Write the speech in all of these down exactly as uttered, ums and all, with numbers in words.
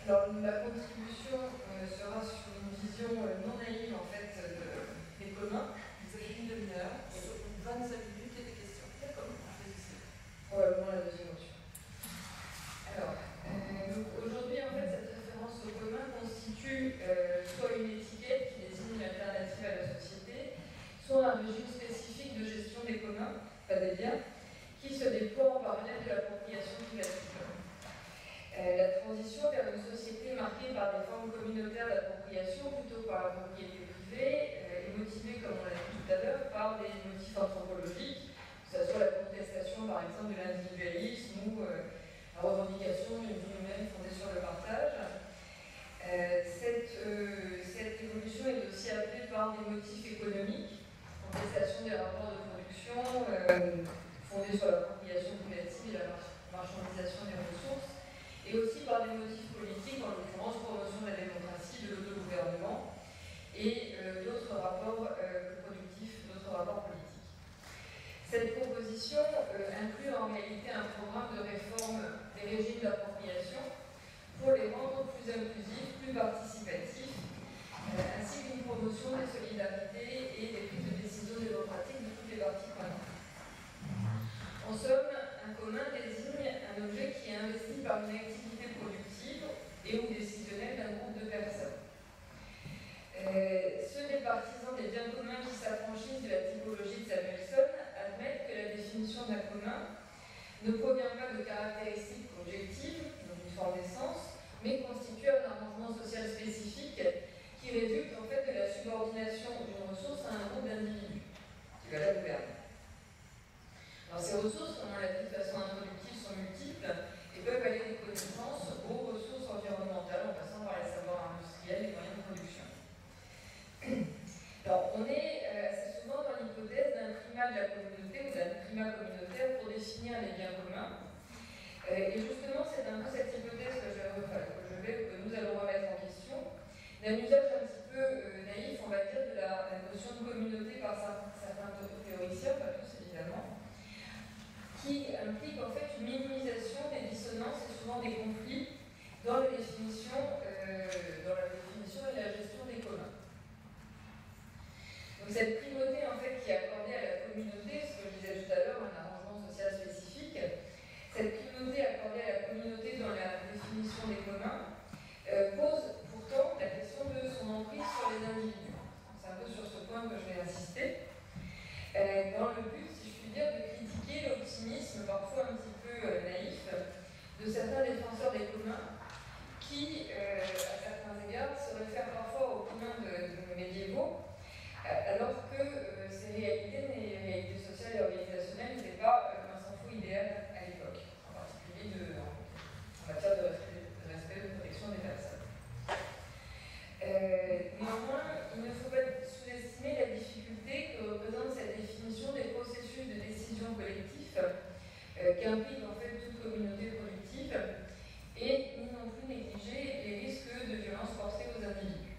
Alors, la contribution euh, sera sur une vision euh, non naïve en fait de, des communs. Vous avez une demi-heure, vingt-cinq minutes et des questions. D'accord, probablement la deuxième option. Alors, euh, aujourd'hui en fait cette référence au commun constitue euh, soit une étiquette qui désigne une alternative à la société, soit un régime spécifique de gestion des communs, pas des biens, qui se déploie en parallèle de l'appropriation privative. Euh, la transition vers une société marquée par des formes communautaires d'appropriation plutôt que par la propriété privée euh, est motivée, comme on l'a dit tout à l'heure, par des motifs anthropologiques, que ce soit la contestation par exemple de l'individualisme ou euh, la revendication d'une vie humaine fondée sur le partage. Euh, cette, euh, cette évolution est aussi appelée par des motifs économiques, contestation des rapports de production euh, fondés sur l'appropriation privative et la marchandisation des ressources, et aussi par des motifs politiques, en l'occurrence promotion de la démocratie, de l'autogouvernement et euh, d'autres rapports euh, productifs, d'autres rapports politiques. Cette proposition euh, inclut en réalité un programme de réforme des régimes d'appropriation pour les rendre plus inclusifs, plus participatifs, euh, ainsi qu'une promotion des solidarités et des prises de décision démocratiques de toutes les parties prenantes. En somme, un commun désigne un objet qui est investi par une activité productive et ou décisionnelle d'un groupe de personnes. Euh, ceux des partisans des biens communs qui s'affranchissent de la typologie de Samuelson admettent que la définition d'un commun ne provient pas de caractéristiques objectives, donc une forme d'essence, mais constitue un arrangement social spécifique qui résulte en fait de la subordination d'une ressource à un groupe d'individus qui va la gouverner. Alors ces ressources, comme on l'a dit de façon introductive, sont multiples et peuvent aller des connaissances aux ressources environnementales en passant par les savoirs industriels et les moyens de production. Alors on est euh, assez souvent dans l'hypothèse d'un primat de la communauté ou d'un primat communautaire pour définir les biens communs. Euh, et justement c'est un peu cette hypothèse que je, enfin, que je vais, que nous allons remettre en question, d'un usage un petit peu euh, naïf, on va dire, de la, la notion de communauté par certains théoriciens, pas tous évidemment, qui implique en fait une minimisation des dissonances et souvent des conflits dans la définition, euh, dans la définition et la gestion des communs. Donc cette primauté en fait qui est accordée à la communauté, ce que je disais tout à l'heure, un arrangement social spécifique, cette primauté accordée à la communauté dans la définition des communs euh, pose pourtant la question de son emprise sur les individus. C'est un peu sur ce point que je vais insister, euh, dans le but, si je puis dire, de critiquer l'optimisme parfois un petit peu euh, naïf de certains défenseurs des communs qui, euh, à certains égards, se réfèrent parfois aux communs de, de médiévaux, euh, alors que euh, ces réalités, les réalités sociales et organisationnelles, n'étaient pas euh, un s'en fout idéal à l'époque, en particulier de, en, en matière de respect, de respect de protection des personnes. Euh, néanmoins, il ne faut pas sous-estimer la difficulté que représente cette définition des processus de décision collectifs euh, qu'implique en fait toute communauté productive et ni non plus négliger les risques de violence forcée aux individus.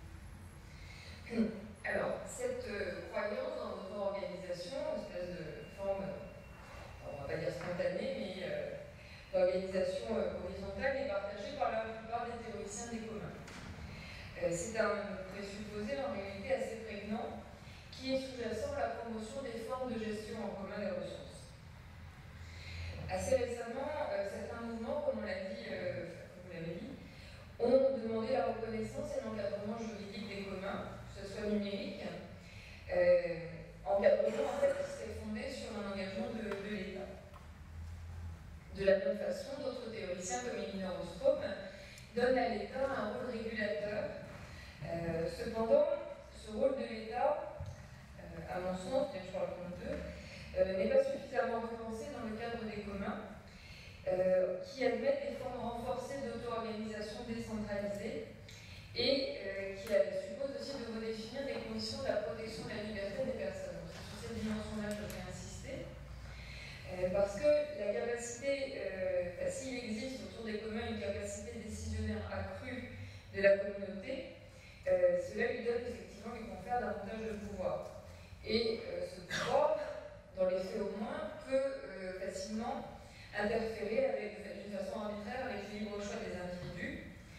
Alors, cette euh, croyance dans l'auto-organisation, une espèce de forme, on va pas dire spontanée, mais euh, d'organisation euh, horizontale est partagée par la plupart des théoriciens des communs. Euh, c'est un présupposé en réalité assez prégnant qui est sous-jacent à la promotion des formes de gestion en commun des ressources. Assez récemment, euh, certains mouvements, comme on l'a dit, euh, comme vous l'avez dit, ont demandé la reconnaissance et l'encadrement juridique des communs, que ce soit numérique, euh, encadrement en fait qui serait fondé sur un engagement de, de l'État. De la même façon, d'autres théoriciens comme Elinor Ostrom donnent à l'État un rôle régulateur. Euh, cependant, ce rôle de l'État, euh, à mon sens, bien que je parle comme d'eux, euh, n'est pas suffisamment repensé dans le cadre des communs, euh, qui admettent des formes renforcées d'auto-organisation décentralisée et euh, qui euh, suppose aussi de redéfinir les conditions de la protection de la liberté des personnes. Donc, c'est sur cette dimension-là que je vais insister. Euh, parce que la capacité, euh, bah, s'il existe autour des communs une capacité décisionnaire accrue de la communauté, euh, cela lui donne effectivement, lui confère davantage de pouvoir. Et euh, ce pouvoir, dans les faits au moins, peut euh, facilement interférer avec, d'une façon arbitraire avec le libre choix des individus,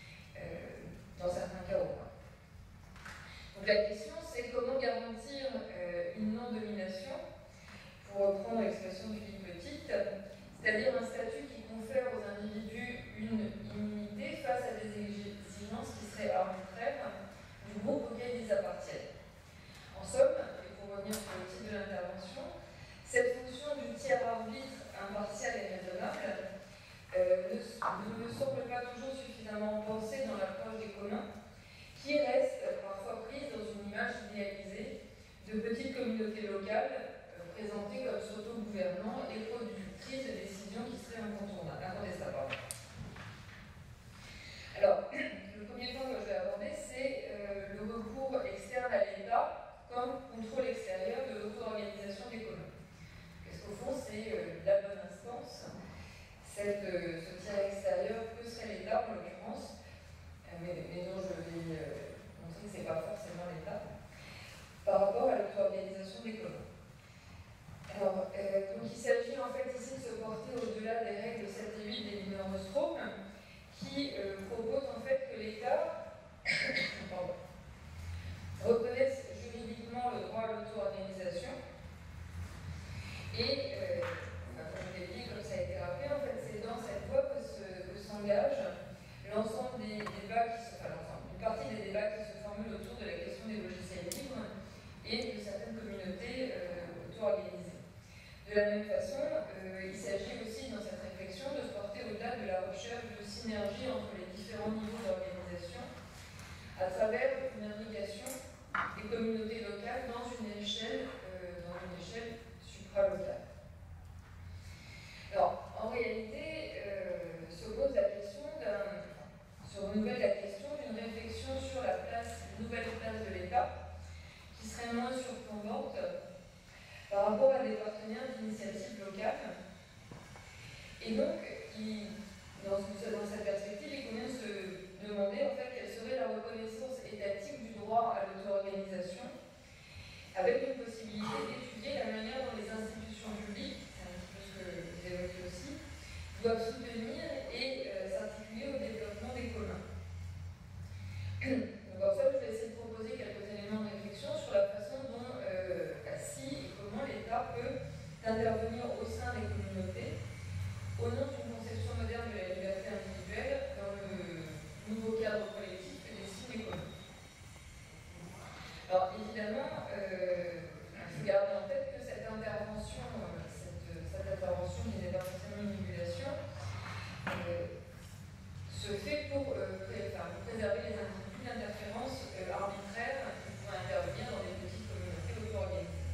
la question, c'est comment garantir euh, une non-domination, pour reprendre l'expression de Philippe Petit, c'est-à-dire un statut qui confère aux individus une immunité face à des exigences qui seraient arbitraires du groupe auquel ils appartiennent. En somme, et pour revenir sur le titre de l'intervention, cette fonction du tiers arbitre impartial et raisonnable euh, ne, ne me semble pas toujours suffisamment pensée dans l'approche des communs, qui reste parfois prise dans une image idéalisée de petites communautés locales euh, présentées comme s'auto-gouvernant et productrices de décisions qui seraient incontournables, incontestables. Alors, le premier point que je vais aborder, c'est euh, le recours externe à l'État comme contrôle extérieur de l'auto-organisation des communs. Parce qu'au fond, c'est euh, la bonne instance. Cette, euh, ce tiers extérieur, que serait l'État en l'occurrence, euh, mais, mais dont je vais euh, montrer que ce n'est pas forcément l'État, par rapport à l'auto-organisation des communs. Alors, euh, donc il s'agit en fait ici de se porter au-delà des règles sept et huit des Wiener-Neuström, qui euh, proposent en fait que l'État reconnaisse juridiquement le droit à l'auto-organisation et, euh, enfin, comme je l'ai dit, comme ça a été rappelé, en fait, c'est dans cette voie que, se, que s'engage l'ensemble des débats qui se, enfin, l'ensemble, une partie des débats qui se formulent autour de la question des logiciels libres et de certaines communautés euh, auto-organisées. De la même façon, euh, il s'agit aussi dans cette réflexion de se porter au-delà de la recherche de synergie entre les différents niveaux d'organisation à travers une implication des communautés locales dans une échelle, euh, dans une échelle supralocale. Alors, en réalité, euh, se pose la question d'un, se renouvelle la question d'une réflexion sur la place, une nouvelle place de l'État, qui serait moins surplombante par rapport à des partenaires d'initiative locale. Et donc, il, dans, dans cette perspective, il convient de se demander en fait quelle serait la reconnaissance étatique du droit à l'auto-organisation, avec une possibilité d'étudier la manière dont les institutions publiques, c'est un petit peu ce que vous évoquez aussi, doivent soutenir et euh, s'articuler au développement des communs. Donc en somme, je vais essayer de proposer quelques éléments de réflexion sur la façon dont, euh, bah, si et comment l'État peut intervenir au sein des communautés au nom d'une conception moderne de la liberté individuelle dans le nouveau cadre collectif que dessinent les communs. Alors évidemment, euh, il faut garder en tête que cette intervention, euh, cette, cette intervention qui n'est pas forcément une régulation, euh, se fait pour, euh, pré enfin, pour préserver les individus d'interférences euh, arbitraires qui pourraient intervenir dans des petites communautés auto-organisées.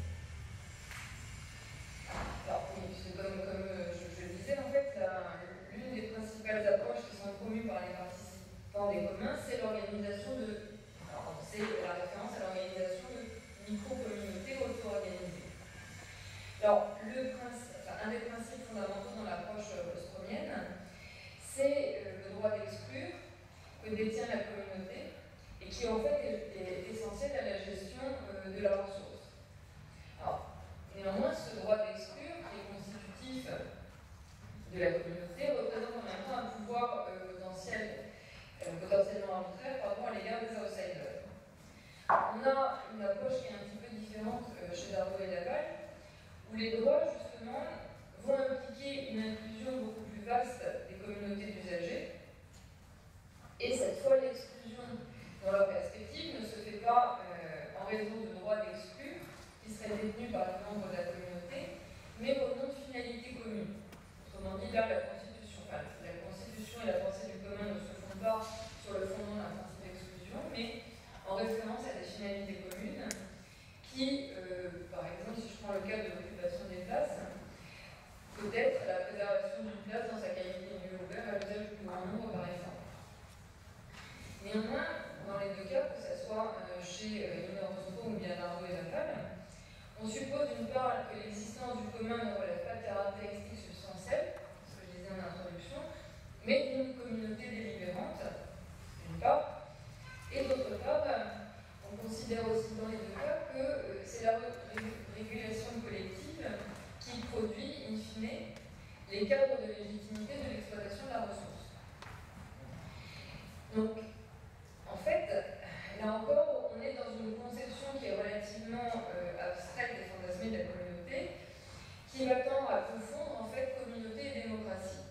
Alors oui, puisque comme, comme euh, je, je le disais, en fait, l'une des principales approches qui sont promues par les participants des communs, c'est l'organisation de, c'est la référence à l'organisation de micro-communautés auto-organisées. Alors, le principe, enfin, un des principes fondamentaux dans l'approche ostromienne, c'est euh, le droit d'exclure que détient la communauté et qui en fait est, est essentiel à la gestion euh, de la ressource. Alors, néanmoins, ce droit d'exclure, qui est constitutif de la communauté, représente en même temps un pouvoir euh, potentiel, euh, potentiellement arbitraire par rapport à l'égard des outsiders. On a une approche qui est un petit peu différente euh, chez Darboux et Laval, où les droits, justement, vont impliquer une inclusion beaucoup plus vaste des communautés d'usagers. Et cette fois, l'exclusion, dans leur perspective, ne se fait pas euh, en raison de droits d'exclure qui seraient détenus par les membres de la communauté, mais au nom de finalités communes. Autrement dit, là, la Constitution, enfin, la Constitution et la pensée du commun ne se font pas sur le fondement d'un principe d'exclusion, mais en référence à des finalités communes qui, euh, par exemple, si je prends le cas de l'occupation des places, peut-être la préservation d'une place dans sa qualité de lieu ouvert à l'usage du plus grand nombre, par exemple. Néanmoins, dans les deux cas, que ce soit euh, chez euh, Wiener-Neuström ou bien Darboux et Laval, on suppose d'une part que l'existence du commun ne relève pas de caractéristiques substantielles, ce que je disais en introduction, mais d'une communauté délibérante, d'une part, et d'autre part, on considère aussi dans les deux cas que euh, c'est la régulation collective qui produit, in fine, les cadres de légitimité de l'exploitation de la ressource. Donc, en fait, là encore, on est dans dans une conception qui est relativement euh, abstraite et fantasmée de la communauté, qui va tendre à confondre en fait communauté et démocratie.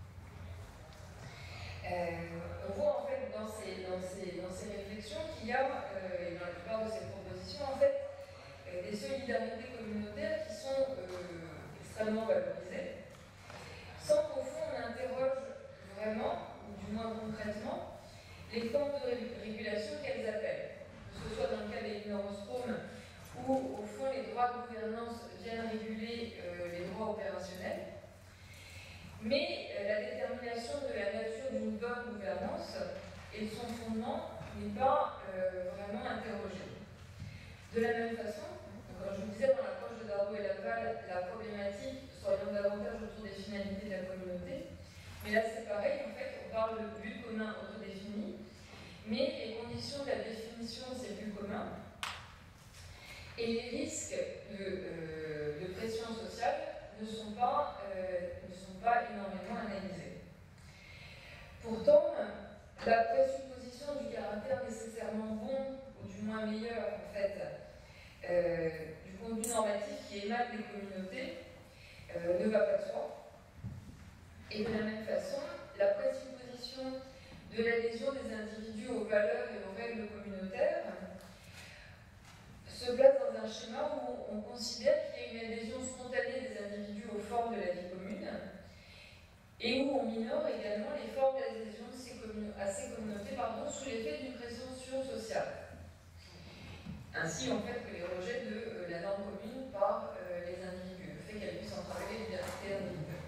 Euh, on voit en fait dans ces, dans ces, dans ces réflexions qu'il y a, euh, et dans la plupart de ces propositions, en fait, euh, des solidarités communautaires qui sont euh, extrêmement valorisées, sans qu'au fond on interroge vraiment, ou du moins concrètement, les formes de ré régulation qu'elles appellent, que ce soit dans le cas des Nostrum, où au fond les droits de gouvernance viennent réguler euh, les droits opérationnels, mais euh, la détermination de la nature d'une bonne gouvernance et de son fondement n'est pas euh, vraiment interrogée. De la même façon, comme je vous disais dans l'approche de Darboux et Laval, la problématique s'oriente davantage autour des finalités de la communauté, mais là c'est pareil, en fait, on parle de but commun autodéfini, mais les conditions de la définition de ces buts communs et les risques de, euh, de pression sociale ne sont pas, euh, ne sont pas énormément analysés. Pourtant, la présupposition du caractère nécessairement bon, ou du moins meilleur en fait, euh, du contenu normatif qui émane des communautés euh, ne va pas de soi. Et de la même façon, la présupposition de l'adhésion des individus aux valeurs et aux règles communautaires se place dans un schéma où on considère qu'il y a une adhésion spontanée des individus aux formes de la vie commune et où on minore également les formes d'adhésion à ces communautés pardon, sous l'effet d'une pression sociale. Ainsi, en fait, que les rejets de euh, la norme commune par euh, les individus, le fait qu'elles puissent entraver les libertés individuelles.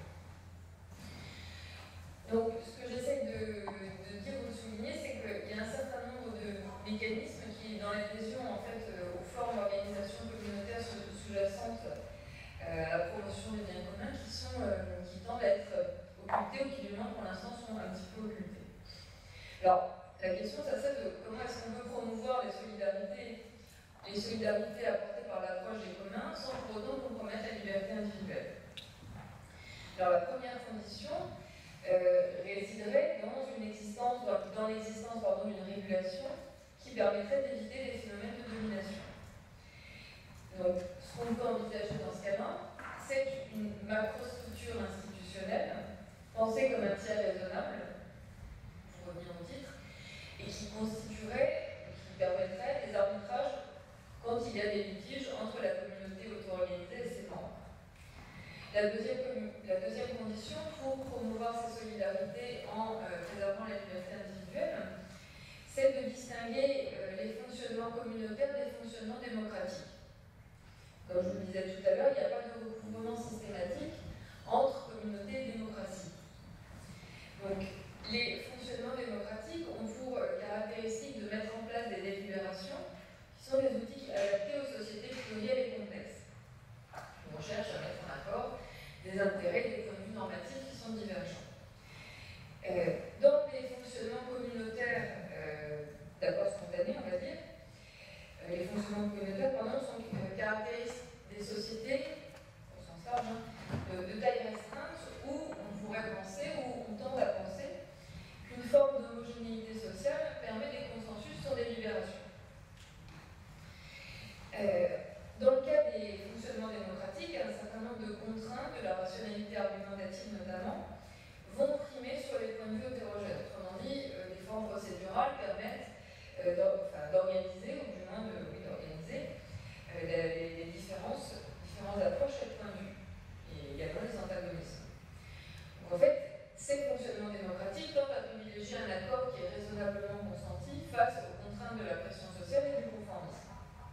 Donc, ce que j'essaie de, de dire ou de souligner, c'est qu'il y a un certain nombre de mécanismes qui, dans l'adhésion en fait, euh, aux formes d'organisation communautaire sous-jacentes euh, à la promotion des biens communs, qui, sont, euh, qui tendent à être occultés ou qui, du moins, pour l'instant, sont un petit peu occultés. Alors, la question, ça c'est de comment est-ce qu'on peut promouvoir les solidarités, les solidarités apportées par l'approche des communs sans pour autant compromettre la liberté individuelle. Alors, la première condition euh, résiderait dans une existence, dans l'existence d'une régulation qui permettrait d'éviter les phénomènes de domination. Donc, ce qu'on peut envisager dans ce cas-là, c'est une macrostructure institutionnelle pensée comme un tiers raisonnable, pour revenir au titre, et qui constituerait, qui permettrait des arbitrages quand il y a des litiges entre la communauté auto-organisée et ses membres. La deuxième, la deuxième condition pour promouvoir ces solidarités en euh, préservant la liberté individuelle, c'est de distinguer euh, les fonctionnements communautaires des fonctionnements démocratiques. Comme je vous le disais tout à l'heure, il n'y a pas de recouvrement systématique entre communauté et démocratie. Donc, les fonctionnements démocratiques ont pour caractéristique de mettre en place des délibérations qui sont des outils adaptés aux sociétés plurielles et complexes. On cherche à mettre en accord des intérêts et des points de vue normatifs qui sont divergents. Euh, dans les fonctionnements communautaires euh, d'accord spontané, on va dire, euh, les fonctionnements communautaires pardon, sont euh, caractérisent des sociétés, au sens large, hein, de, de taille restreinte, où on pourrait penser, où on tend à penser, qu'une forme d'homogénéité sociale permet des consensus sur des libérations. Euh, dans le cas des fonctionnements démocratiques, un certain nombre de contraintes, de la rationalité argumentative notamment, vont primer sur les points de vue hétérogènes. Autrement dit, euh, les formes procédurales permettent euh, d'organiser, ou du moins de, oui, d'organiser, euh, les, les différences, différentes approches et points de vue, et également les antagonismes. Donc en fait, ces fonctionnements démocratiques tendent à privilégier un accord qui est raisonnablement consenti face aux contraintes de la pression sociale et du conformisme.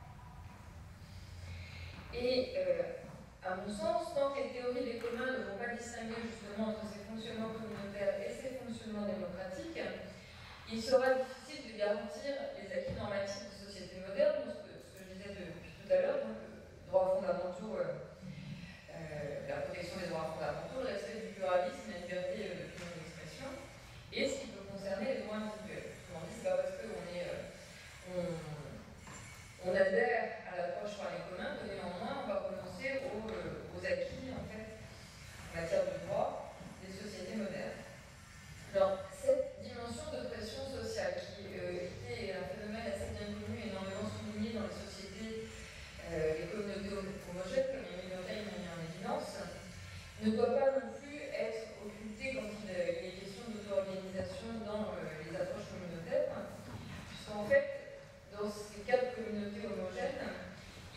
Et euh, à mon sens, tant que les théories des communs ne vont pas distinguer justement entre ces fonctionnements communautaires et ces fonctionnements démocratiques, il sera difficile de garantir les acquis normatifs de sociétés modernes, ce que, ce que je disais depuis tout à l'heure, donc les droits fondamentaux, euh, euh, la protection des droits fondamentaux, le respect du pluralisme, la liberté euh, d'opinion et d'expression, et ce qui peut concerner les droits individuels. Autrement dit, c'est pas parce qu'on est, euh, on, on adhère à l'approche par les communs que néanmoins on va renoncer aux, euh, aux acquis en fait en matière de droit des sociétés modernes. Alors, cette dimension de pression sociale qui euh, était un phénomène assez bien connu et énormément soutenu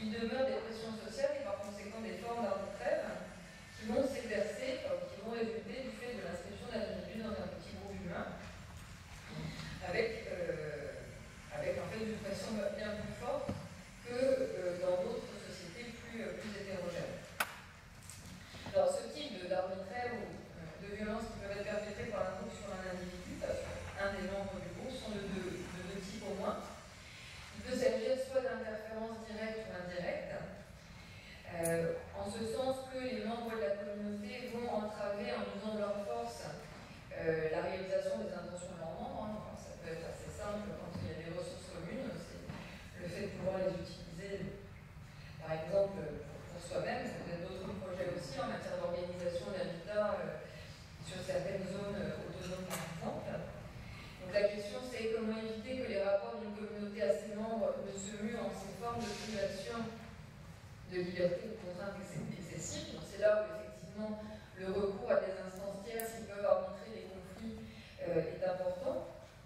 il demeure des pressions sociales et par conséquent des formes d'arbitraire qui vont s'exercer, enfin, qui vont résulter du fait de l'inscription d'individus dans un petit groupe humain, avec, euh, avec en fait une pression bien plus forte que euh, dans d'autres sociétés plus, euh, plus hétérogènes. Alors ce type d'arbitraire ou euh, de violence qui peuvent être perpétrées par un groupe sur un individu, enfin, sur un des membres du groupe, sont de deux, de deux types au moins. Il peut s'agir soit d'interférences directes ou indirectes, euh, en ce sens que les membres de la communauté vont entraver en usant de leur force euh, la réalisation des intentions de leurs membres. Hein. Alors, ça peut être assez simple quand il y a des ressources communes, c'est le fait de pouvoir les utiliser, par exemple, pour soi-même. Ça peut être d'autres projets aussi en matière d'organisation d'habitat euh, sur certaines zones euh, autonomes, par exemple. Donc la question, c'est comment éviter que les rapports d'une communauté à ses membres ne se muent en ces formes de privation de liberté ou de contraintes excessives. C'est là où, effectivement, le recours à des instances tierces qui peuvent arbitrer des conflits euh, est important.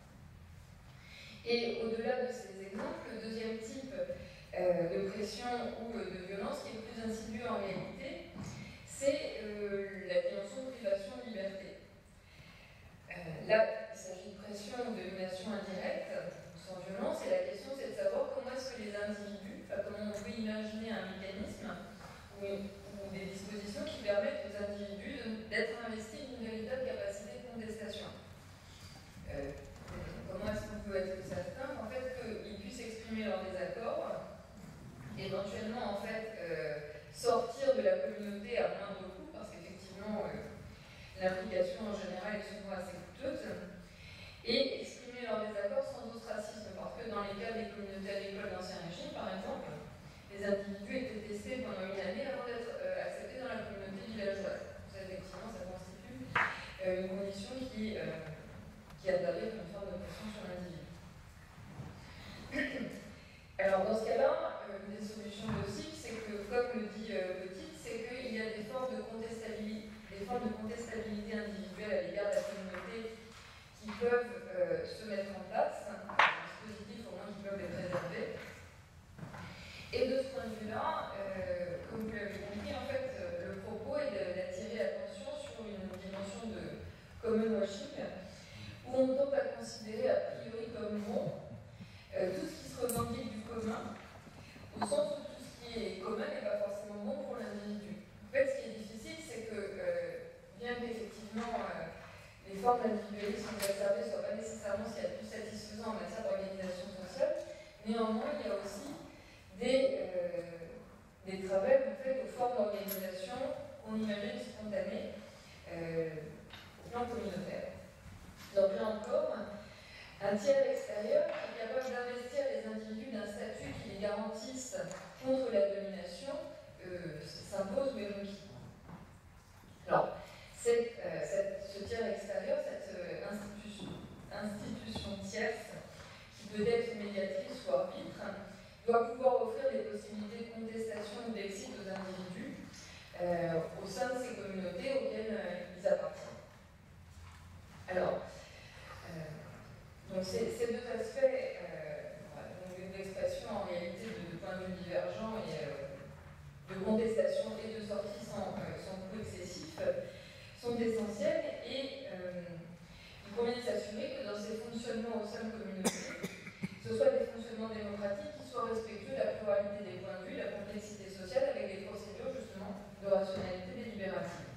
Et au-delà de ces exemples, le deuxième type euh, de pression ou euh, de violence qui est le plus insidieux en réalité, c'est euh, la dimension de privation de liberté. Euh, là, il s'agit de pression ou de domination indirecte, sans violence, et la question c'est de savoir comment est-ce que les individus, enfin, comment on peut imaginer un mécanisme ou, ou des dispositions qui permettent aux individus d'être investis d'une véritable capacité de contestation. Euh, comment est-ce qu'on peut être certain en fait qu'ils puissent exprimer leur désaccord, éventuellement en fait euh, sortir de la communauté à moindre coût, parce qu'effectivement euh, l'implication en général est souvent assez coûteuse, et exprimer leur désaccord sans ostracisme, parce que dans les cas des communautés agricoles d'Ancien Régime, par exemple, les individus étaient testés pendant une année avant d'être euh, acceptés dans la communauté villageoise. Donc ça, effectivement, ça constitue euh, une condition qui, euh, qui apparaît comme une forme de pression sur l'individu. Alors dans ce cas-là, euh, une des solutions possibles, c'est que, comme le dit euh, Petit, c'est qu'il y a des formes de contestabilité, des formes de contestabilité individuelle à l'égard de la communauté qui peuvent euh, se mettre en place, des dispositifs au moins qui peuvent les préserver. Et de ce point de vue-là, euh, comme vous l'avez compris, en fait, euh, le propos est d'attirer l'attention sur une dimension de common washing, où on tente à considérer a priori comme bon euh, tout ce qui se revendique du commun, au sens où tout ce qui est commun n'est pas forcément bon pour l'individu. En fait, ce qui est difficile, c'est que, euh, bien qu'effectivement, euh, les formes d'individualisme exacerbé ne soient pas nécessairement ce qu'il y a de plus satisfaisant en matière d'organisation sociale, néanmoins, il y a aussi des, euh, des travers en fait, aux formes d'organisation qu'on imagine spontanées euh, au plan communautaire. Donc là encore, un tiers extérieur qui est capable d'investir les individus d'un statut qui les garantisse contre la domination euh, s'impose ou est requis. Alors, cette, euh, cette, ce tiers extérieur, cette euh, institution, institution tierce, qui peut être médiatrice ou arbitre, doit pouvoir offrir des possibilités de contestation ou d'exit aux individus euh, au sein de ces communautés auxquelles euh, ils appartiennent. Alors, euh, donc ces, ces deux aspects, euh, donc d'expression en réalité de, de points de vue divergents et euh, de contestation et de sortie sans, euh, sans coût excessif, sont essentiels et euh, il convient de s'assurer que dans ces fonctionnements au sein de communautés, ce soit des fonctionnements démocratiques qui soient respectueux de la pluralité des points de vue, la complexité sociale avec des procédures justement de rationalité délibérative.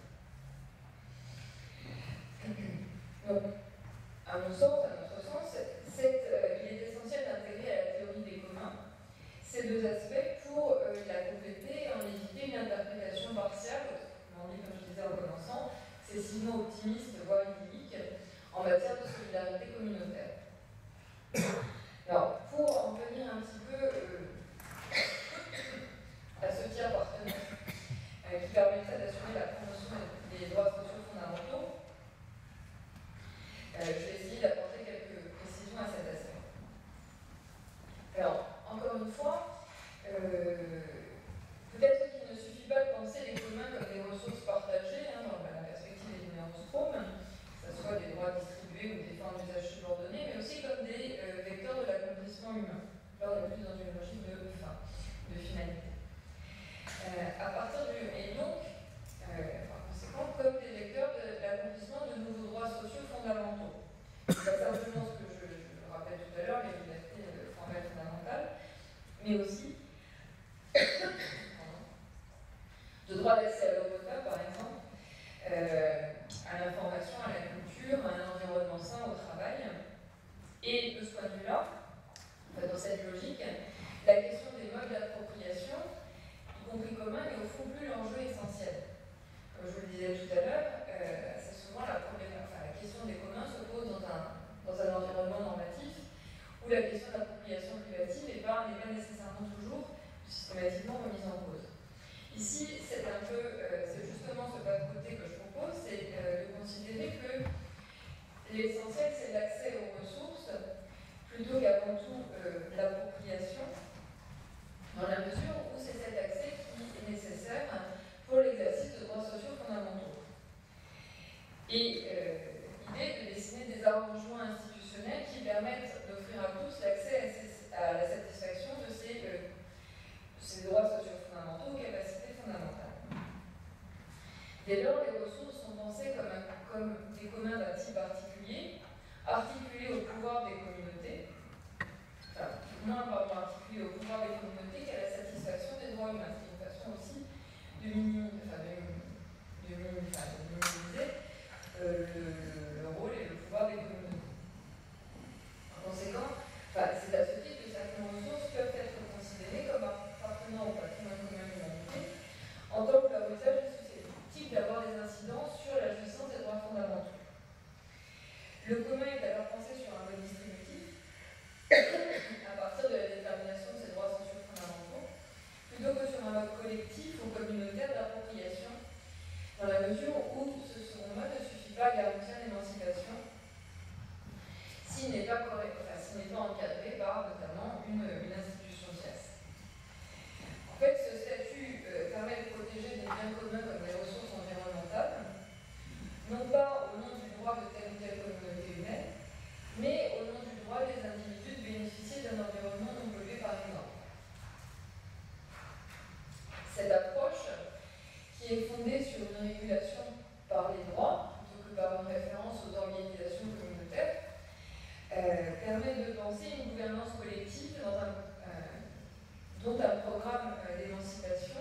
Donc, à mon sens, à notre sens, cette, euh, il est essentiel d'intégrer à la théorie des communs ces deux aspects pour euh, la compléter et en éviter une interprétation partiale, comme dit, comme je disais en commençant, excessivement optimiste, voire idyllique, en matière de solidarité communautaire. Alors, pour en venir un petit peu euh, à ce tiers partenaire euh, qui permettrait d'assurer la promotion des droits sociaux fondamentaux, euh, je vais essayer d'apporter quelques précisions à cet aspect. Alors, encore une fois, euh, peut-être qu'il ne suffit pas de penser les communs comme des ressources partagées, hein, dans la perspective des Néo-Strom, que ce soit des droits distribués ou des formes d'usage subordonné, mais aussi comme des euh, vecteurs de l'accomplissement humain. Là, on est plus dans une logique de fin, de finalité. aussi de droit d'accès à l'eau potable, par exemple, euh, à l'information, à la culture, à un environnement sain au travail. Et de ce point de vue-là, dans cette logique, la question des modes d'appropriation, y compris communs, n'est au fond plus l'enjeu essentiel. Comme je vous le disais tout à l'heure, euh, assez souvent la, enfin, la question des communs se pose dans un, dans un environnement normatif où la question d'appropriation privative n'est pas, n'est pas nécessairement toujours systématiquement remise en cause. Ici, c'est un peu, euh, c'est justement ce pas de côté que je propose, c'est euh, de considérer que l'essentiel, c'est l'accès aux ressources plutôt qu'avant tout euh, l'appropriation, dans la mesure où c'est cet accès qui est nécessaire pour l'exercice de droits sociaux fondamentaux. Et euh, l'idée de dessiner des arrangements institutionnels qui permettent d'offrir à tous l'accès à, à la satisfaction de ces, euh, de ces droits sociaux fondamentaux, capacités fondamentales. Dès lors, les ressources sont pensées comme, un, comme des communs d'un type particulier, articulés au pouvoir des communautés, enfin, moins pardon, articulés au pouvoir des communautés qu'à la satisfaction des droits humains. C'est une façon aussi de, minimi, enfin, de, de, minimi, enfin, de minimiser euh, le, le rôle et le pouvoir des communautés. En conséquent, enfin, c'est à ce titre que certaines ressources peuvent être considérées comme appartenant au patrimoine commun de l'humanité, en tant que leur usage est susceptible d'avoir des incidences sur la jouissance des droits fondamentaux. Le commun est alors pensé sur un mode distributif, à partir de la détermination de ces droits sociaux fondamentaux, plutôt que sur un mode collectif ou communautaire d'appropriation, dans la mesure où ce second mode ne suffit pas à garantir l'émancipation s'il n'est pas, enfin, s'il n'est pas encadré par notamment une, une institution tierce. En fait, ce statut euh, permet de protéger des biens communs comme les ressources environnementales, non pas au nom du droit de telle ou telle communauté humaine, mais au nom du droit des individus de bénéficier d'un environnement non pollué par exemple. Cette approche, qui est fondée sur une régulation par les droits, plutôt que par une référence aux organisations communautaires, euh, permet de penser une gouvernance collective dans un, euh, dont un programme euh, d'émancipation,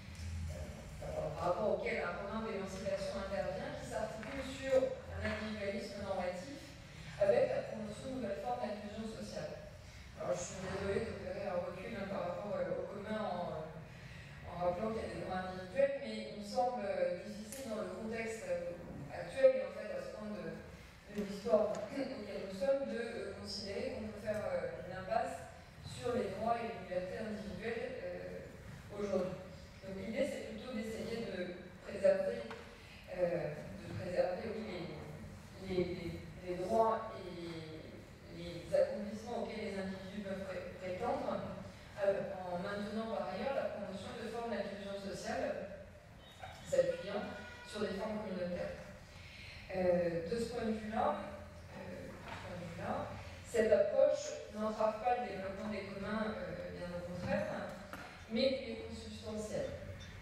euh, par rapport auquel un programme d'émancipation intervient, qui s'articule sur un individualisme normatif avec la promotion de nouvelles formes d'inclusion sociale. Alors je suis désolée d'opérer un recul hein, par rapport euh, au commun en, en rappelant qu'il y a des droits individuels, mais il me semble euh, difficile dans le contexte euh, actuel et en fait à ce point de, de l'histoire auquel nous sommes de euh, considérer qu'on peut faire euh, une impasse sur les droits et les libertés individuelles euh, aujourd'hui. Donc l'idée c'est plutôt d'essayer de préserver, euh, de préserver oui, les, les, les, les droits et les accomplissements auxquels les individus peuvent pré prétendre, euh, en maintenant par ailleurs la promotion de formes d'inclusion sociale s'appuyant sur des formes communautaires. Euh, de ce point de vue-là, euh, vue cette approche n'entrave pas le développement des communs, euh, bien au contraire, mais est consubstantielle.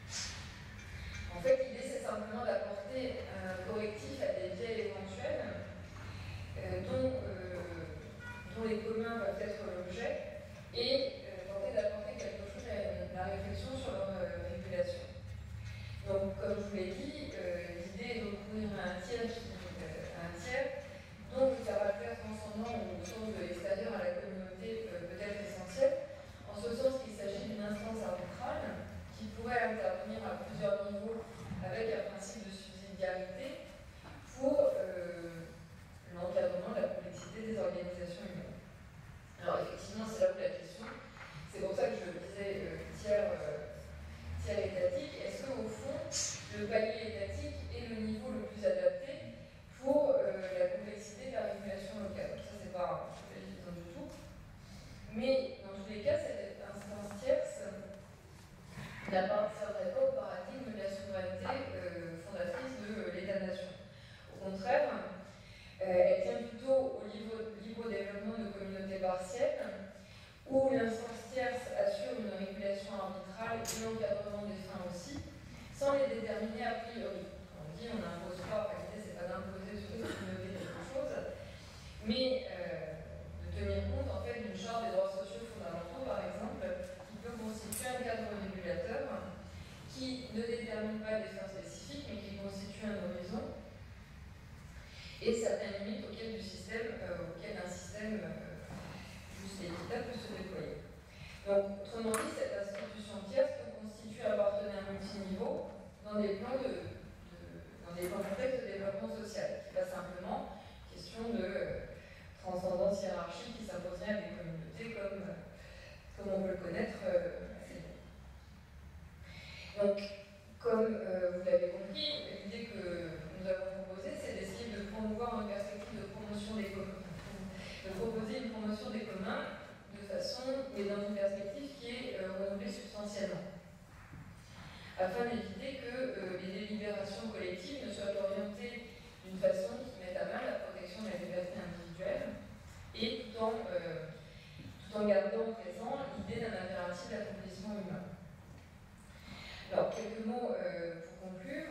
En fait, l'idée c'est simplement d'apporter un correctif à des biais éventuels euh, dont, euh, dont les communs peuvent être l'objet et euh, tenter d'apporter quelque chose à la réflexion sur leur euh, régulation. Donc, comme je vous l'ai dit, euh, l'idée est d'ouvrir un tiers, euh, un tiers dont le caractère transcendant ou source de l'extérieur à la communauté euh, peut être essentiel, en ce sens qu'il s'agit d'une instance arbitrale qui pourrait intervenir à plusieurs niveaux avec un principe de subsidiarité pour euh, l'encadrement de la complexité des organisations humaines. Alors effectivement, c'est là où la question, c'est pour ça que je disais euh, tiers, euh, tiers étatique, est-ce qu'au fond, le palier étatique est le niveau le plus adapté pour euh, la complexité de la régulation locale? Ça, c'est pas évident du tout. Mais dans tous les cas, cette instance tierce n'appartiendrait pas au paradigme de la souveraineté euh, fondatrice de euh, l'État-nation. Au contraire, euh, elle tient plutôt au niveau, niveau développement de communautés partielles, où l'instance tierce assure une régulation arbitrale et l'encadrement des freins aussi, sans les déterminer a priori. On dit on n'impose pas, enfin, l'idée c'est pas d'imposer sur les communautés quelque chose, mais euh, de tenir compte en fait d'une charte des droits sociaux fondamentaux, par exemple, qui cette institution tierce peut constituer un partenaire multiniveau dans des plans, de, de, dans des plans complexes de développement social, qui pas simplement question de euh, transcendance hiérarchique qui s'imposerait à des communautés comme, euh, comme on peut le connaître euh, assez bien. Donc, comme euh, vous l'avez compris, l'idée que nous avons proposée, c'est d'essayer de promouvoir une perspective de promotion des communs, de proposer une promotion des communs de façon, mais dans une perspective qui est euh, renouvelée substantiellement, afin d'éviter que euh, les délibérations collectives ne soient orientées d'une façon qui mette à mal la protection de la liberté individuelle, et tout en, euh, tout en gardant présent l'idée d'un impératif d'accomplissement humain. Alors, quelques mots euh, pour conclure.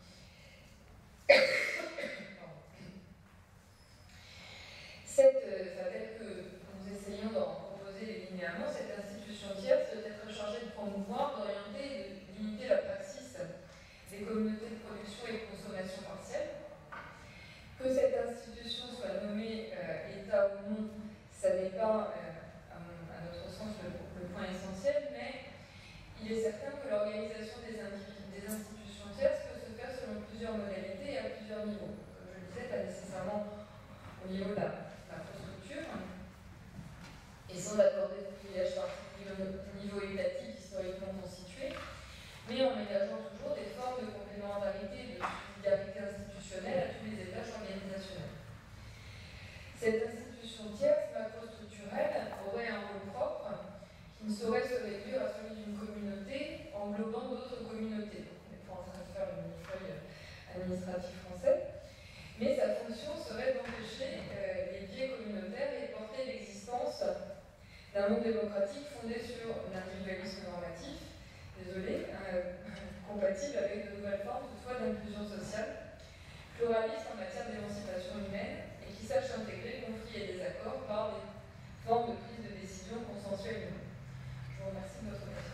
Cette, euh, telle que nous essayons d'en proposer les linéaments, cette institution tierce doit être chargée de promouvoir, d'orienter et de limiter la praxis des communautés de production et de consommation partielle. Que cette institution soit nommée euh, État ou non, ça n'est pas, euh, à, mon, à notre sens, le, le point essentiel, mais il est certain que l'organisation des, des institutions tierces peut se faire selon plusieurs modalités et à plusieurs niveaux. Comme je le disais, pas nécessairement au niveau de la l'infrastructure, et sans accorder de privilèges particuliers au niveau étatique historiquement constitué, mais en ménageant toujours des formes de complémentarité et de subsidiarité institutionnelle à tous les étages organisationnels. Cette institution tierce, macrostructurelle, aurait un rôle propre qui ne saurait se réduire à celui d'une communauté englobant d'autres communautés. Donc, on n'est pas en train de faire le millefeuille administratif français. Mais sa fonction serait d'empêcher euh, les biais communautaires et de porter l'existence d'un monde démocratique fondé sur l'individualisme normatif, désolé, euh, compatible avec de nouvelles formes toutefois d'inclusion sociale, pluraliste en matière d'émancipation humaine et qui sache intégrer conflits et désaccords par des formes de prise de décision consensuelle humaine. Je vous remercie de votre attention.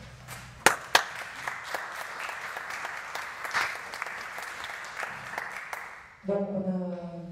Donc on a,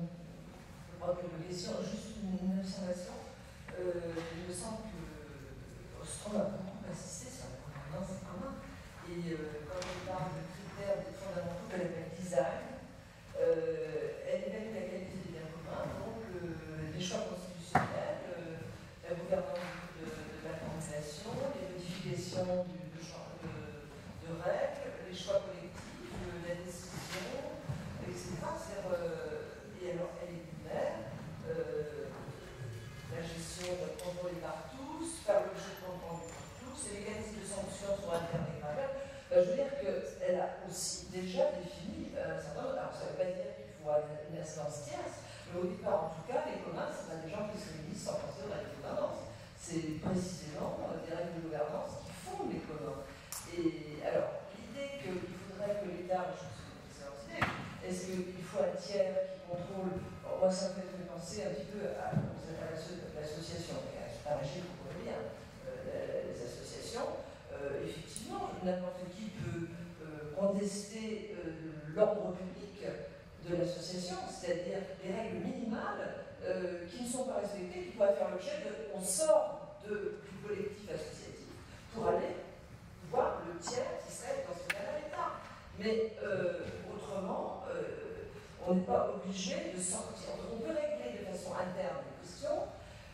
je crois, quelques questions, juste une observation. Euh, il me semble que Ostrom a beaucoup insisté sur la gouvernance commun. Et euh, quand on parle de critères des fondamentaux qu'elle appelle design, euh, elle évalue la qualité des biens communs, donc euh, les choix constitutionnels, euh, la gouvernance de, de la organisation, les modifications du, de, de, de règles, les choix collectifs, euh, la décision, et cetera. Euh, et alors, elle énumère euh, la gestion de contrôle par tous, faire l'objet de contrôle par tous, les mécanismes de sanction sur interdégradables. Ben, je veux dire qu'elle a aussi déjà défini un certain nombre. Alors, ça ne veut pas dire qu'il faut une instance tierce, mais au départ, en tout cas, les communs, ce sont pas des gens qui se réunissent sans penser aux règles de gouvernance. C'est précisément des règles de gouvernance qui fondent les communs. Et alors, l'idée qu'il faudrait que l'État, je pense que c'est une excellente idée, est-ce qu'il faut un tiers qui contrôle? Moi, ça me fait penser un petit peu à, à l'association, mais à Paragé, vous connaissez bien, euh, les associations. Euh, effectivement, n'importe qui peut euh, contester euh, l'ordre public de l'association, c'est-à-dire les règles minimales euh, qui ne sont pas respectées, qui pourraient faire l'objet de. On sort de, du collectif associatif pour aller voir le tiers qui serait dans ce cas-là l'État. Mais euh, autrement, euh, on n'est pas obligé de sortir. Donc on peut régler de façon interne les questions.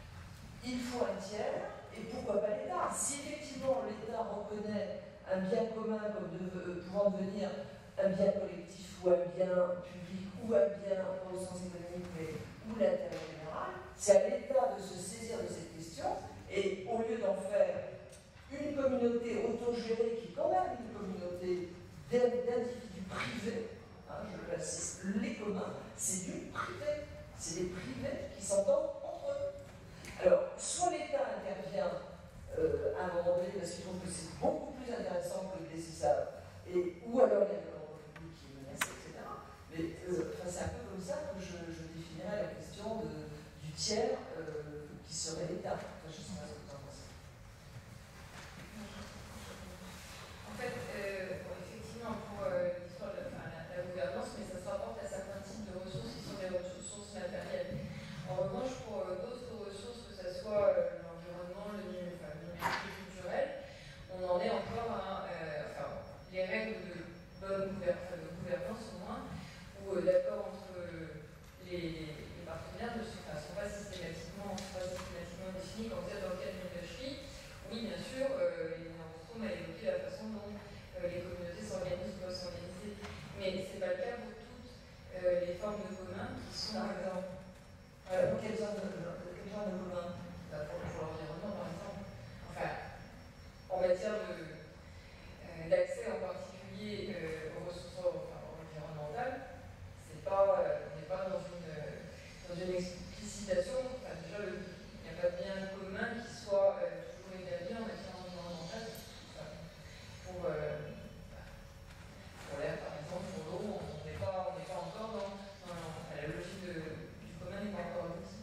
Il faut un tiers, et pourquoi pas l'État? Si effectivement l'État reconnaît un bien commun comme de, euh, pouvant devenir un bien collectif ou un bien public ou un bien au sens économique, mais ou l'intérêt général, c'est à l'État de se saisir de cette question et au lieu d'en faire une communauté autogérée qui est quand même une communauté d'individus privés, hein, je l'insiste, les communs, c'est du privé, c'est des privés qui s'entendent entre eux. Alors, soit l'État intervient euh, à un moment donné parce qu'il trouve que c'est beaucoup plus intéressant que de laisser ça, et, ou alors il y a le ordre public qui est menacé, et cetera. Mais euh, c'est un peu comme ça que je, je définirais la question de, du tiers euh, qui serait l'État. Enfin, je sais pas ce que vous en pensez. En fait, euh, bon, effectivement, pour euh, l'histoire de enfin, la, la gouvernance, mais ça se rapporte à certains types de ressources qui sont des ressources matérielles. En revanche, pour euh, d'autres ressources, que ce soit euh, l'environnement, le, enfin, le numérique culturel, on euh, les communautés s'organisent ou doivent s'organiser. Mais ce n'est pas le cas pour toutes euh, les formes de commun qui sont... Par exemple, euh, quel genre de, quel genre de commun bah, pour, pour l'environnement, par exemple. Enfin, en matière d'accès euh, en particulier euh, aux ressources enfin, environnementales, c'est pas, euh, on n'est pas dans une, dans une explicitation. Enfin, déjà, il n'y a pas de bien commun qui soit euh, toujours établi en matière environnementale. Enfin, pour euh, pour l'air, par exemple, pour l'eau, on n'est pas, on n'est pas encore dans, dans enfin, la logique de, du commun n'est pas encore aboutie.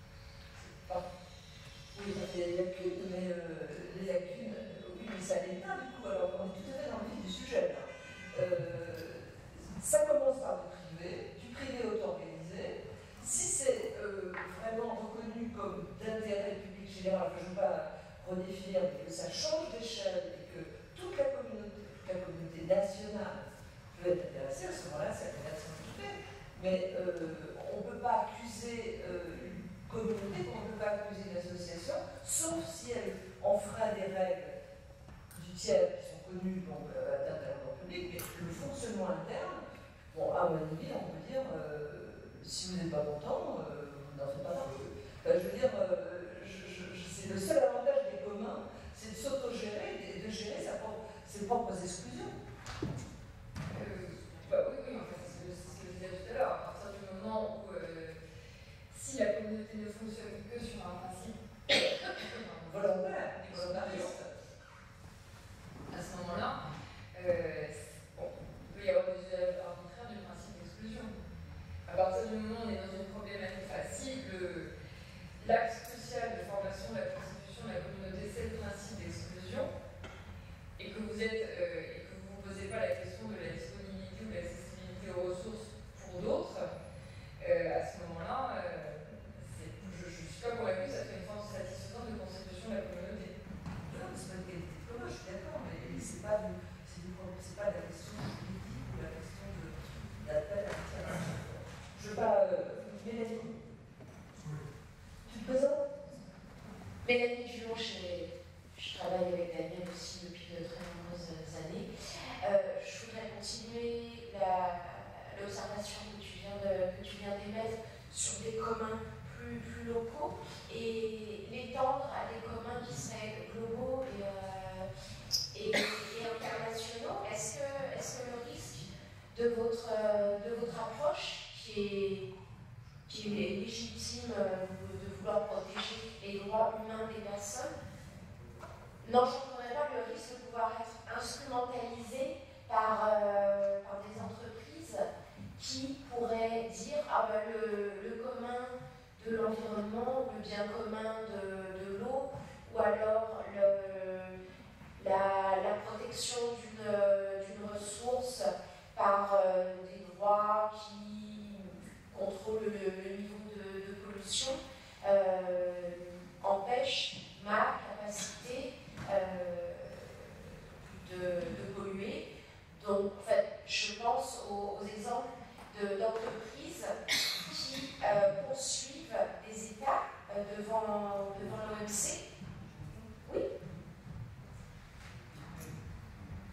Oui, il y a des lacunes, mais euh, les lacunes, euh, oui, mais ça n'est pas du coup. Alors, on est tout à fait dans le vif du sujet là. Euh, ça commence par du privé, du privé auto-organisé. Si c'est euh, vraiment reconnu comme d'intérêt public général, que je ne veux pas redéfinir, mais que ça change d'échelle et que toute la communauté, toute la communauté nationale peut être intéressée, à ce moment-là, c'est intéressant tout fait. Mais euh, on ne peut pas accuser euh, une communauté, on ne peut pas accuser une association, sauf si elle enfreint des règles du tiers qui sont connues donc, à l'intérieur public, mais le fonctionnement interne, bon, à mon avis, on peut dire, euh, si vous n'êtes pas content, euh, vous n'en faites pas partie. Enfin, je veux dire, euh, je, je, je, c'est le seul avantage des communs, c'est de s'autogérer et de gérer sa propre, ses propres exclusions. Euh, bah oui, oui, en fait, c'est ce, ce que je disais tout à l'heure. À partir du moment où euh, si la communauté ne fonctionne que sur un principe volontaire, volontariste, à ce moment-là, euh, bon, il peut y avoir des usages arbitraires du principe d'exclusion. À partir du moment où on est dans une problématique, enfin, si l'axe crucial de formation de la constitution de la communauté, c'est le principe d'exclusion, et que vous êtes euh, et que vous ne vous posez pas la question de la disponibilité ou de l'accessibilité aux ressources pour d'autres, euh, à ce moment-là, euh, je ne suis pas convaincue que ça fait une forme satisfaisante de constitution de la communauté. Non, c'est pas une qualité de commun, je suis d'accord, mais c'est pas, du, c'est du, c'est pas la question juridique ou la question de l'appel à la. Je veux pas. Euh, Mélanie. Tu te présentes? Mélanie Dulon, je, je travaille avec Daniel aussi depuis de très nombreuses années. Euh, je voudrais continuer l'observation que tu viens de, que tu viens d'émettre sur des communs plus, plus locaux et l'étendre à des communs qui seraient globaux et, euh, et, et internationaux. Est-ce que, est-ce que le risque de votre, de votre approche, qui est, qui est légitime de, de vouloir protéger les droits humains des personnes, n'engendrerait pas le risque de pouvoir être instrumentalisé par, euh, par des entreprises qui pourraient dire ah ben le, le commun de l'environnement, le bien commun de, de l'eau, ou alors le, la, la protection d'une ressource par euh, des droits qui contrôlent le, le niveau de, de pollution, euh, empêche ma capacité euh, de, de polluer. Donc, en fait, je pense aux, aux exemples d'entreprises qui euh, poursuivent des États euh, devant, devant l'O M C. Oui.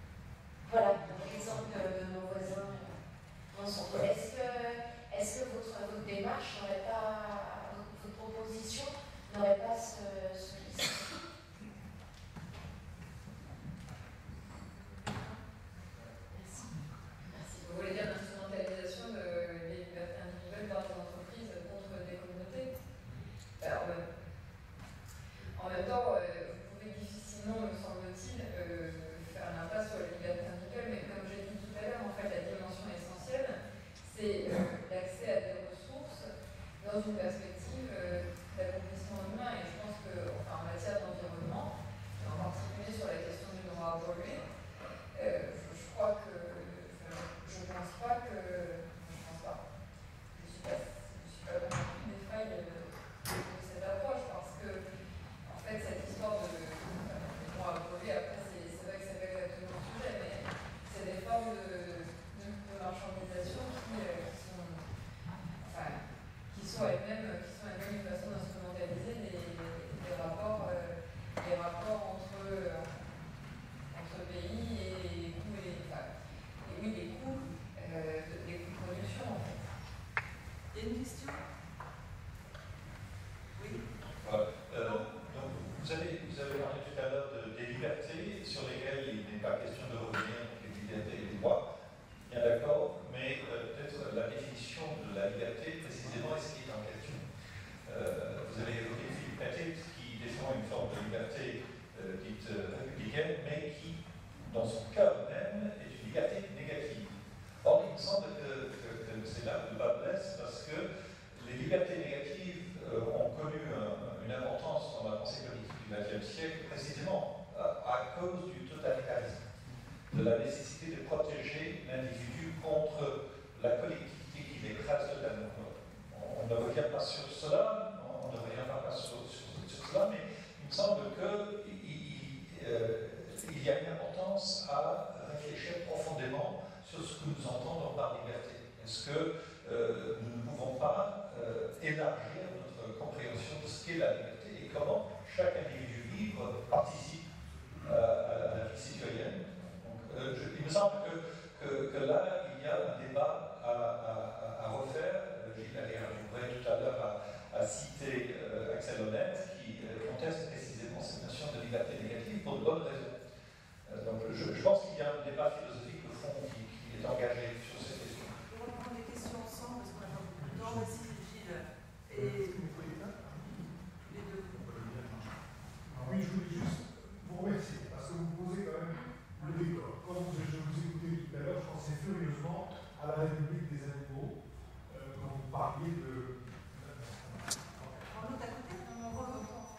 sur lesquelles il n'est pas question de revenir, donc les libertés et les droits, bien d'accord, mais euh, peut-être la définition de la liberté, précisément, est ce qui est en question. Euh, vous avez évoqué Philippe Petit, qui défend une forme de liberté euh, dite euh, républicaine, mais qui, dans son cœur même, est une liberté négative. Or, il me semble que, que, que c'est là que le bas blesse, parce que les libertés négatives euh, ont connu un, une importance dans la pensée politique du vingtième siècle, précisément à, à cause du totalitarisme, de la nécessité de protéger l'individu contre la collectivité qui l'écrase totalement. On ne revient pas sur cela, on ne revient pas sur, sur, sur cela, mais il me semble qu'il il, euh, il y a une importance à réfléchir profondément sur ce que nous entendons par liberté. Est-ce que euh, nous ne pouvons pas euh, élargir notre compréhension de ce qu'est la liberté et comment chaque individu libre participe euh, à la vie citoyenne. Donc, euh, je, il me semble que, que, que là, il y a un débat à, à, à refaire. Gilles Laguerre-Dubray, tout à l'heure, a, a cité euh, Axel Honneth, qui euh, conteste précisément cette notion de liberté négative pour de bonnes raisons. Euh, donc, je, je pense qu'il y a un débat philosophique de fond qui, qui est engagé sur cette question. On va prendre des questions ensemble, parce qu'on a pas beaucoup de temps. Vas-y, Gilles. Et les deux. Oui, je voulais juste vous remercier, parce que vous posez quand même le décor. Quand vous, je vous écoutais tout à l'heure, je pensais furieusement à la République des animaux, euh, quand vous parliez de... En l'autre à côté, on voit longtemps.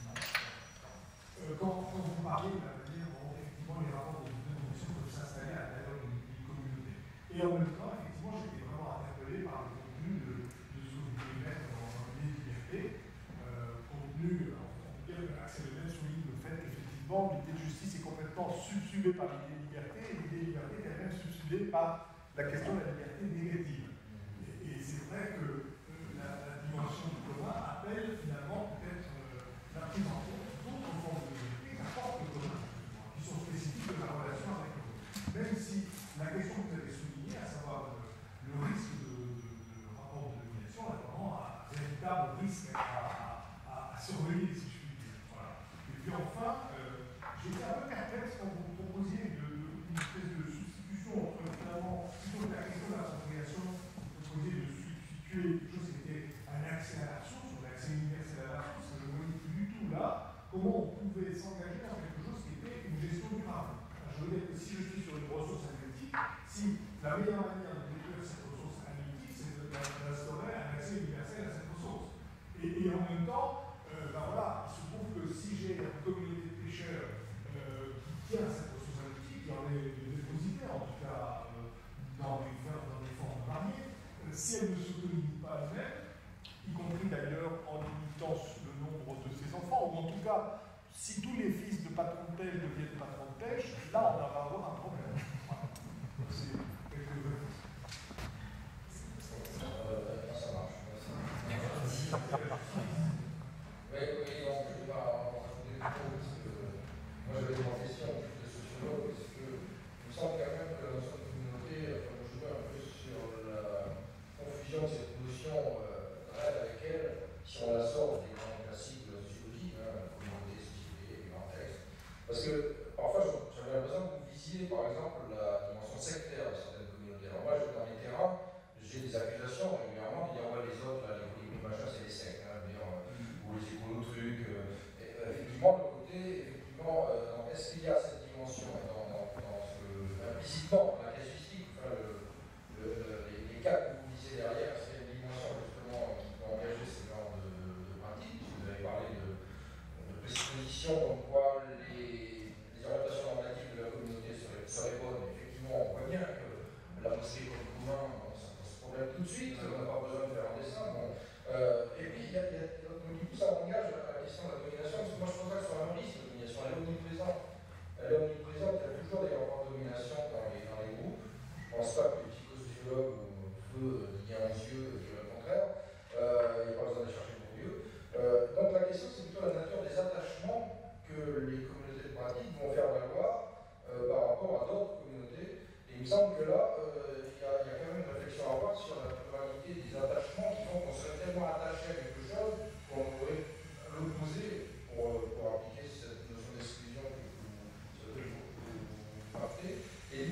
Euh, quand, quand vous parliez de la manière dont effectivement les rapports de domination peuvent s'installer à l'intérieur d'une communauté. Et en même temps, effectivement, j'étais vraiment interpellé par le contenu de, de ce que vous pouvez mettre dans un billet de liberté, euh, contenu, en tout cas, Axel Honneth souligne le fait qu'effectivement, l'idée de justice est complètement subsumée par l'idée de liberté, et l'idée de liberté est elle-même subsumée par la question de la liberté négative. Et, et c'est vrai que euh, la, la dimension du commun appelle finalement peut-être euh, la prise en compte d'autres formes de liberté qui apportent le commun, qui sont spécifiques de la relation avec l'autre. Même si la question que vous avez soulignée, à savoir le, le risque de, de, de rapport de domination, est vraiment un véritable risque à, à, à, à surveiller, si je puis dire. Voilà. Et puis enfin, euh, j'étais un peu perplexe quand vous proposiez de, de, une espèce de substitution entre finalement, plutôt que la question de l'appropriation, vous proposiez de substituer quelque chose qui était un accès à la ressource, un accès universel à la ressource, je ne voyais plus du tout là comment on pouvait s'engager dans quelque chose qui était une gestion durable. Je veux dire que si je suis sur une ressource analytique, si la meilleure manière de détruire cette ressource analytique, c'est d'instaurer un accès universel à cette ressource. Et, et en même temps, euh, ben voilà, il se trouve que si j'ai une communauté de pêcheurs euh, qui tient cette ressource analytique, qui en est dépositaire, en tout cas euh, dans, des, dans des formes variées, euh, si elle ne se communique pas elle-même, y compris d'ailleurs en limitant le nombre de ses enfants, ou en tout cas, si tous les fils de patron de pêche deviennent patrons de pêche, là on va avoir un problème. Voilà. C'est quelques réponses. Euh, ça marche. Oui, oui, donc je ne vais pas en raconter trop, parce que moi j'avais des questions de sociologue, parce que il me semble quand même que la notion de communauté, enfin, on jouait un peu sur la confusion de cette notion euh, avec laquelle, si on la sort des grands classiques de la sociologie, hein, la communauté, société, les grands textes, parce que parfois j'avais l'impression que vous visiez par exemple la dimension sectaire de certaines communautés. Alors moi, dans mes terrains, j'ai des accusations régulièrement de dire ouais, les autres, là, les les machins, c'est les sectes, hein, dire, euh, ou les écolos trucs. Euh, et, euh, effectivement, le côté, effectivement, euh, est-ce qu'il y a cette dimension dans, dans, dans ce, implicitement, dans la casuistique, enfin, le, le, les, les cas que vous disiez derrière, c'est une dimension justement qui peut engager ce genre de, de pratique. Vous avez parlé de, de prédisposition, comme quoi les, les orientations normatives de la communauté seraient, seraient bonnes. Effectivement, on voit bien que la mosquée comme commun, ça pose problème tout de suite, on n'a pas besoin de faire un dessin. Bon. Euh, et puis, il y a, il y a, donc, du coup, ça engage à la question de la domination, parce que moi je pense pas que ce soit un risque de domination, elle est omniprésente. Elle est omniprésente, il y a toujours des rapports de domination dans les, dans les groupes. Je ne pense pas que les psychosociologues ou feu n'y a un yeux diraient le contraire. Euh, il n'y a pas besoin de chercher pour Dieu. Euh, donc la question, c'est plutôt la nature des attachements que les communautés de pratique vont faire valoir euh, par rapport à d'autres communautés. Et il me semble que là, euh, il y, y a quand même une réflexion à avoir sur la pluralité des attachements qui font qu'on serait tellement attaché à quelque chose qu'on pourrait l'opposer pour, pour appliquer cette notion d'exclusion que vous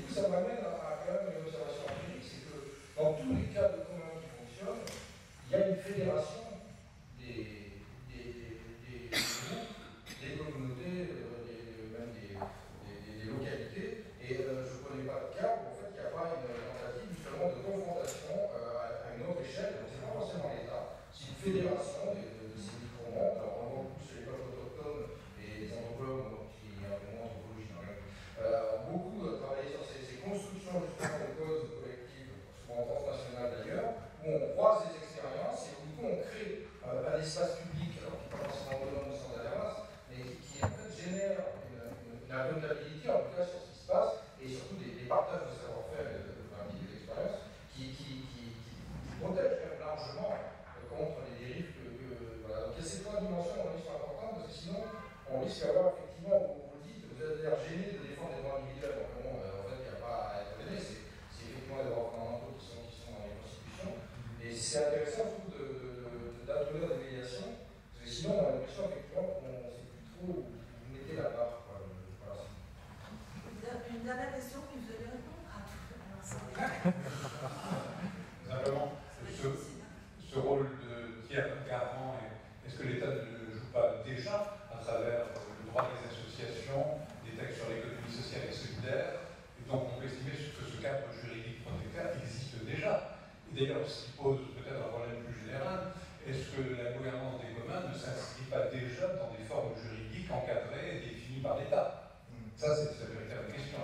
coup, ça m'amène à, à quand même une observation empirique, c'est que dans tous les cas de commun qui fonctionnent, il y a une fédération des, des, des, des groupes, des communautés, euh, des, même des, des, des localités, et euh, je ne connais pas de cas où en fait il n'y a pas une tentative justement de confrontation euh, à, à une autre échelle, donc c'est pas forcément l'État, c'est une fédération de, de, de ces micro-mondes. Alors on voit beaucoup chez les peuples autochtones et les anthropologues qui ont une anthropologie quand même, euh, ont beaucoup euh, travaillé sur ces, ces constructions justement de causes collectives, souvent transnationales d'ailleurs, où on croise des expériences et où du coup on crée euh, un espace public, alors qui n'est pas forcément autonome au sein de la masse, mais qui, qui en fait génère une, une, une accountabilité en tout cas sur ce qui se passe et surtout des, des partages de savoir-faire et de, de pratique et d'expérience qui, qui, qui, qui, qui protègent quand même largement euh, contre les dérives que, que voilà. Donc il y a ces trois dimensions qui sont importantes parce que sinon on risque d'avoir effectivement, vous, vous le dites, vous avez l'air gêné de défendre les droits individuels, donc bon, euh, en fait il n'y a pas à être gêné, c'est effectivement les droits fondamentaux qui sont, qui sont dans les constitutions. Et c'est intéressant surtout de, de, de, d'introduire des médiations, parce que sinon on a l'impression effectivement qu'on ne sait plus trop où vous mettez la barre. Quoi. Voilà. Une dernière question, puis vous allez répondre. Ah, alors ça Simplement, ce, ce rôle de tiers garant, est-ce que l'État ne joue pas déjà à travers le droit des associations, des textes sur l'économie sociale et solidaire, et donc on peut estimer que ce cadre juridique protecteur existe déjà. Et d'ailleurs, ce qui pose peut-être un problème plus général, est-ce que la gouvernance des communs ne s'inscrit pas déjà dans des formes juridiques encadrées et définies par l'État? Ça, c'est la véritable question.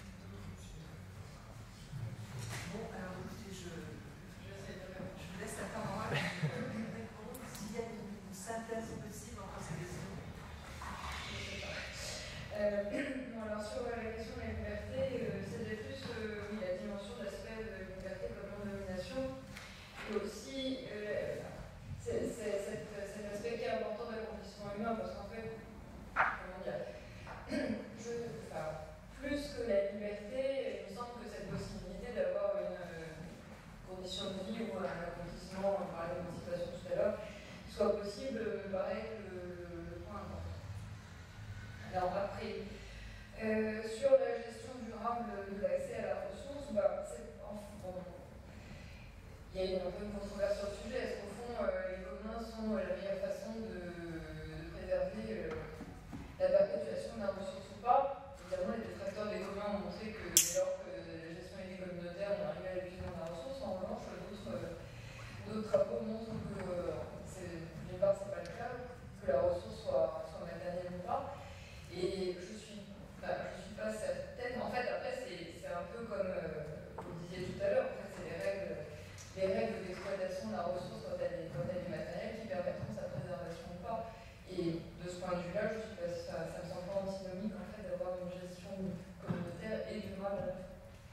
Bon, alors écoutez, je, je, je vous laisse la parole. S'il y a une synthèse possible entre ces questions. Euh, bon, alors sur la question de la liberté, euh, c'était plus euh, oui, la dimension d'aspect de liberté comme non-domination, et aussi euh, c'est, c'est, cet, cet aspect qui est important de l'accomplissement humain, parce qu'en fait, comment dire, je, enfin, plus que la liberté, il me semble que cette possibilité d'avoir une euh, condition de vie ou un accomplissement, on parlait d'émancipation tout à l'heure, soit possible, me paraît que le, le point important. Alors après, euh, sur la gestion durable de l'accès à la ressource, bah, c'est, enfin, bon, il y a une, un peu une controverse sur le sujet. Est-ce qu'au fond, euh, les communs sont la meilleure façon de, de préserver euh, la perpétuation de la ressource ou pas? Évidemment, les détracteurs des communs ont montré que dès lors que la gestion était communautaire, on arrivait à l'épuisement de la ressource. En revanche, d'autres, euh, d'autres travaux montrent que, euh, d'une part, c'est pas le cas, que la ressource soit, soit matérielle ou pas. Et je suis, bah, je suis pas certaine. En fait, après, c'est, c'est un peu comme euh, vous le disiez tout à l'heure. En fait, c'est les règles, les règles d'exploitation de la ressource quand elle est, quand elle est matérielle qui permettront sa préservation ou pas. Et de ce point de vue-là, je suis pas, ça, ça me semble pas antinomique en fait d'avoir une gestion communautaire et durable.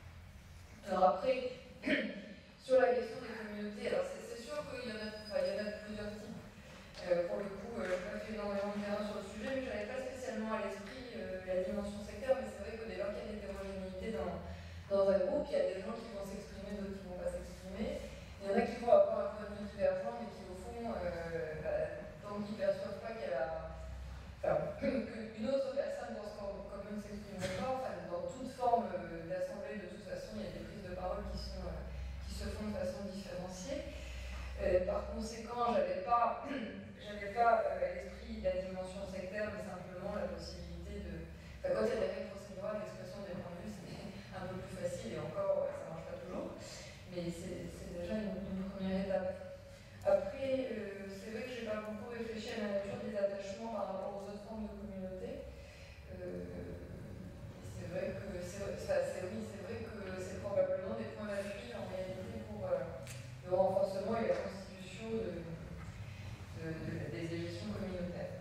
Alors après, sur la question des communautés, alors c'est, c'est sûr qu'il y en a, enfin, il y en a de plusieurs types. Euh, pour le coup, euh, je n'ai pas fait énormément de terrain sur le sujet, mais je n'avais pas spécialement à l'esprit euh, la dimension secteur, mais c'est vrai que dès lors qu'il y a une hétérogénéité dans, dans un groupe, il y a des gens qui vont s'exprimer, d'autres qui ne vont pas s'exprimer. Il y en a qui vont avoir un point de vue divergent, mais qui au fond, euh, bah, tant qu'ils ne perçoivent pas qu'il y a la... Enfin, qu'une autre personne dans ce commun ne s'exprime pas, enfin, dans toute forme euh, d'assemblée, de toute façon, il y a des prises de parole qui, sont, euh, qui se font de façon différenciée. Euh, par conséquent, je n'avais pas, j'avais pas euh, à l'esprit la dimension sectaire, mais simplement la possibilité de... Enfin, quand il y a des règles procédurales, l'expression des points de vue, c'est un peu plus facile, et encore, ça ne marche pas toujours. Mais c'est, c'est déjà une, une première étape. Après, euh, c'est vrai que je n'ai pas beaucoup réfléchi à la nature des attachements par rapport aux autres formes de communauté. Euh, c'est vrai que c'est, ça, c'est, oui, c'est vrai que c'est probablement des points d'appui en réalité pour euh, le renforcement et la constitution de, de, de, des gestions communautaires.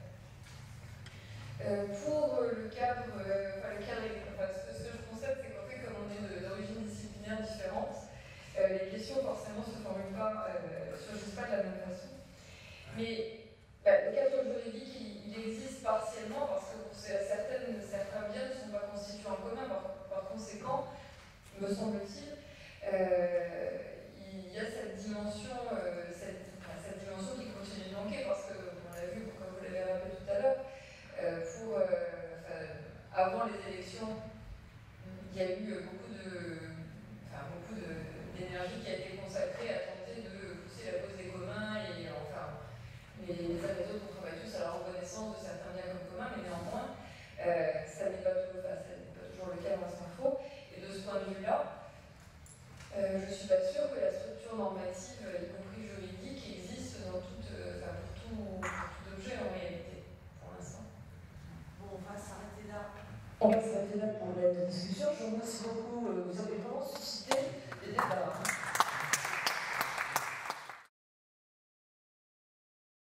Euh, pour le cadre, euh, enfin le cadre, enfin, ce, ce que je constate, c'est qu'en fait, comme on est de, d'origine disciplinaire différente, euh, les questions forcément ne se formulent pas, euh, surgissent pas de la même façon. Mais bah, le cadre juridique, il, il existe partiellement parce que pour certaines, certains biens ne sont pas constitués en commun. Par, par conséquent, me semble-t-il, euh, il y a cette dimension, euh, cette, enfin, cette dimension qui continue de manquer parce que, on l'a vu, comme vous l'avez rappelé tout à l'heure, euh, pour, euh, enfin, avant les élections il y a eu beaucoup de, enfin, beaucoup de, d'énergie qui a été consacrée à tenter de pousser la cause des communs et enfin les, les uns et les autres on travaille tous à la reconnaissance de certains biens comme communs, mais néanmoins euh, ça n'est pas toujours, enfin, ça n'est pas toujours le cas dans cette info. Et de ce point de vue-là, euh, je ne suis pas sûre que la structure normative, y compris juridique, existe dans toute, euh, enfin, pour, tout, pour tout objet en réalité, pour l'instant. Bon, on va s'arrêter là. On va s'arrêter là pour la discussion. Je vous remercie beaucoup. Vous avez vraiment suscité des débats.